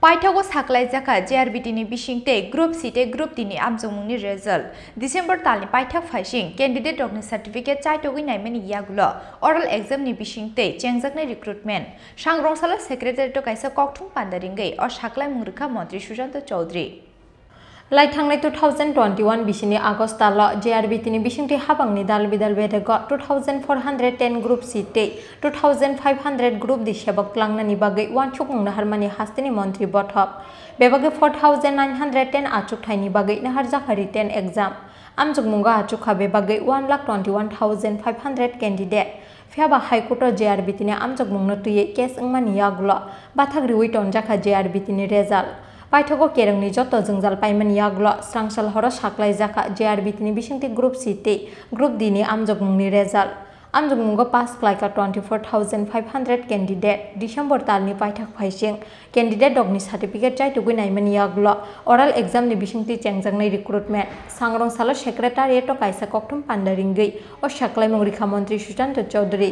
Paithago Saklaijakha JRBT ni Bisingtwi Group C te Group D ni Anjokmungni result December Talni Paithak Phaising candidate Rokni certificate Chaitogwi Naimani Yakulo oral exam ni Bisingtwi Chengjaknai Recruitment Sangrongsalo Secretariat Kaisa Kokthum Panda Ringwi or Saklaimung Rwkha Mantri Sushanta Chowdhury Laithangni 2021 bisini August talo JRBT ni Bisingtwi habangni dal-bidal bedego 2410 Group C te 2500 Group D sebak langnani bagai Anjokmungni harmani hastini Mantri bothok bebagai 4910 achuk thaini bagai naharjakha written exam Anjokmunga achukha bebagai 1,21,500 candidate Fiaba High Court JRBT ni Anjokmungno tuye case ngmani Yakulo Paithak Ringwi tonjakha JRBT ni result Paithago kerengni joto jengjal paimani Yakulo Srangsal horo Saklaijakha JRBT ni Bisingtwi Group C te Group D ni Anjokmungni result Anjokmungo pass klaika 24,500 candidate December talni Paithak Phaising candidate dogni certificate Chaitogwi Naimani Yakulo oral exam ni Bisingtwi Chengjaknai Recruitment Sangrongsalo Secretariat Kaisa Kokthum Panda Ringwi o Saklaimung Rwkha Mantri Sushanta Chowdhury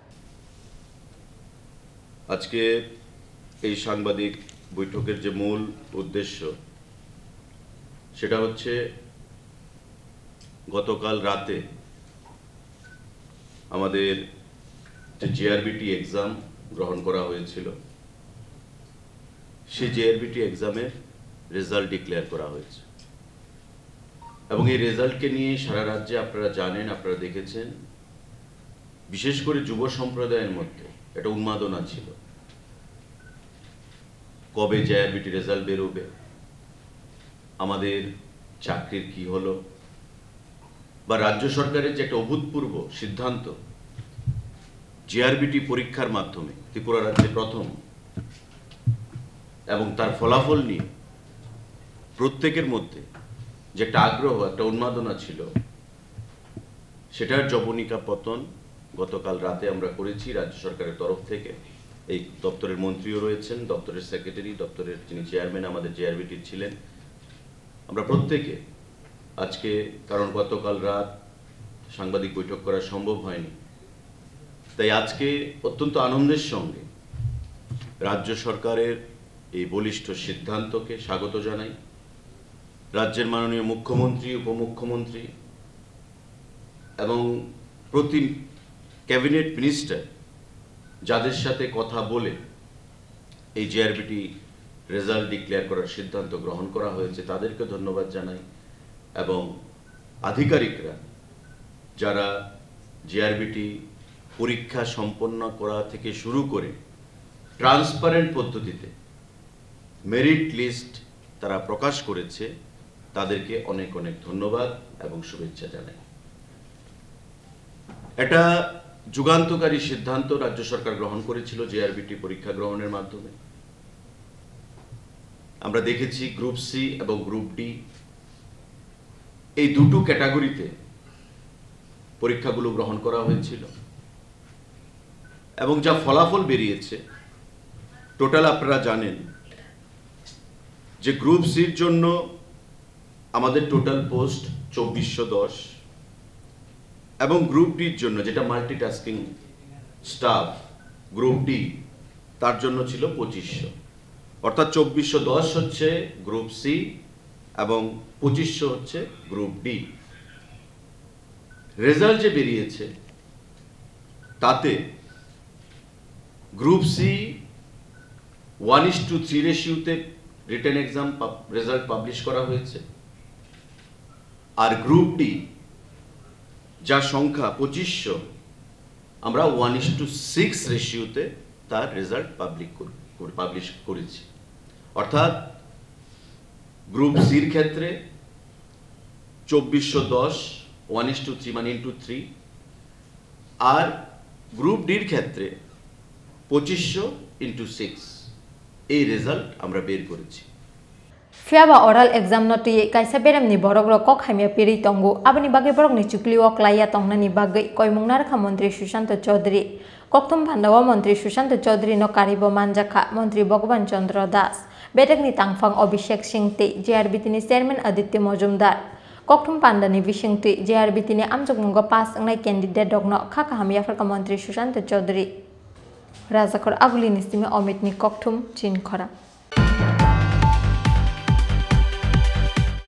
আজকে এই সাংবাদিক বৈঠকের যে মূল উদ্দেশ্য সেটা হচ্ছে গতকাল রাতে আমাদের যে JRBT এক্সাম গ্রহণ করা হয়েছিল সেই JRBT এক্সামের রেজাল্ট ডিক্লেয়ার করা হয়েছে এবং এই রেজাল্টকে নিয়ে সারা রাজ্যে আপনারা জানেন আপনারা দেখেছেন বিশেষ করে যুব সম্প্রদায়ের মধ্যে একটা উন্মাদনা ছিল কবে JRBT রেজাল্ট বেরোবে আমাদের চাকরির কি হলো বা রাজ্য সরকারের যে একটা অভূতপূর্ব সিদ্ধান্ত JRBT পরীক্ষার মাধ্যমে ত্রিপুরা রাজ্যে প্রথম এবং তার ফলাফল নিয়ে প্রত্যেকের মধ্যে যে একটা আগ্রহ একটা উন্মাদনা ছিল সেটার জবনিকা পতন গতকাল রাতে আমরা করেছি রাজ্য সরকারের তরফ থেকে এই দপ্তরের মন্ত্রীও রয়েছেন দপ্তরের সেক্রেটারি দপ্তরের যিনি চেয়ারম্যান আমাদের JRBT ছিলেন আমরা প্রত্যেকে আজকে কারণ গতকাল রাত সাংবাদিক বৈঠক করা সম্ভব হয়নি তাই আজকে অত্যন্ত আনন্দের সঙ্গে রাজ্য সরকারের এই বলিষ্ঠ সিদ্ধান্তকে স্বাগত জানাই রাজ্যের মাননীয় মুখ্যমন্ত্রী উপমুখ্যমন্ত্রী এবং প্রতি ক্যাবিনেট মিনিস্টার যাদের সাথে কথা বলে এই JRBT রেজাল্ট ডিক্লেয়ার করার সিদ্ধান্ত গ্রহণ করা হয়েছে তাদেরকে ধন্যবাদ জানাই এবং আধিকারিকরা যারা JRBT পরীক্ষা সম্পন্ন করা থেকে শুরু করে ট্রান্সপারেন্ট পদ্ধতিতে মেরিট লিস্ট তারা প্রকাশ করেছে তাদেরকে অনেক অনেক ধন্যবাদ এবং শুভেচ্ছা জানাই এটা যুগান্তকারী সিদ্ধান্ত রাজ্য সরকার গ্রহণ করেছিল JRBT পরীক্ষা গ্রহণের মাধ্যমে আমরা দেখেছি গ্রুপ সি এবং গ্রুপ ডি এই দুটো ক্যাটাগরিতে পরীক্ষাগুলো গ্রহণ করা হয়েছিল এবং যা ফলাফল বেরিয়েছে টোটাল আপনারা জানেন যে গ্রুপ সির জন্য আমাদের টোটাল পোস্ট 2410 এবং গ্রুপ ডির জন্য যেটা মাল্টিটাস্কিং স্টাফ গ্রুপ ডি তার জন্য ছিল 2500 অর্থাৎ 2410 হচ্ছে গ্রুপ সি এবং 2500 হচ্ছে গ্রুপ ডি রেজাল্ট যে বেরিয়েছে তাতে গ্রুপ সি 1:3 রেশিওতে রিটেন এক্সাম রেজাল্ট পাবলিশ করা হয়েছে আর গ্রুপ ডি যার সংখ্যা 2500 আমরা 1:6 রেশিওতে তার রেজাল্ট পাবলিশ করেছি অর্থাৎ গ্রুপ সির ক্ষেত্রে 2410 1:3 মানে *3 আর গ্রুপ ডির ক্ষেত্রে 2500 * 6 এই রেজাল্ট আমরা বের করেছি Fiaba oral Examno tuye Kaisa Beremni Bororok Kokthumia Pirwi Tongo aboni bagai Bororokni chukliwo klaiya tongnani bagai koimungna Rwkha Mantri Sushanta Chowdhury Kokthum Panda Mantri Sushanta Chowdhury no karibo manjakha Mantri Bhagwan Chandra Das Betekni tangfang Abhishek Singtwi JRBT ni Chairman Aditya Mojumdar Kokthum Panda ni Bisingtwi JRBT ni Anjokmungo pass ngai candidate dogno khaka hamia Rwkha Mantri Sushanta Chowdhury Rajakor Aguli ni Simi Omit ni Kokthum Chin Khora